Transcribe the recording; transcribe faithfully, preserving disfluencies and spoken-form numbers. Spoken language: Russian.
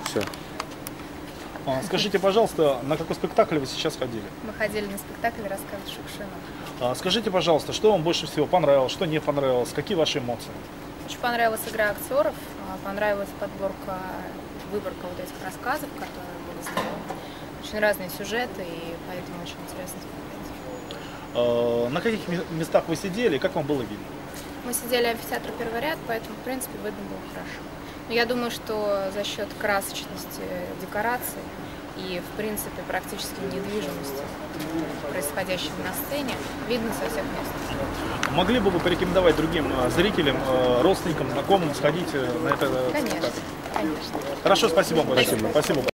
Все. А, Скажите, пожалуйста, на какой спектакль вы сейчас ходили? Мы ходили на спектакль «Рассказ Шукшина». А, Скажите, пожалуйста, что вам больше всего понравилось, что не понравилось, какие ваши эмоции? Очень понравилась игра актеров, а, понравилась подборка, выборка вот этих рассказов, которые были сделаны. Очень разные сюжеты, и поэтому очень интересно смотреть. А, На каких ме- местах вы сидели и как вам было видно? Мы сидели в амфитеатре первый ряд, поэтому, в принципе, видно было хорошо. Но я думаю, что за счет красочности декораций и, в принципе, практически недвижимости, происходящей на сцене, видно со всех мест. Могли бы вы порекомендовать другим э, зрителям, э, родственникам, знакомым сходить э, на это Конечно, спектакль? конечно. Хорошо, спасибо вам большое. Спасибо.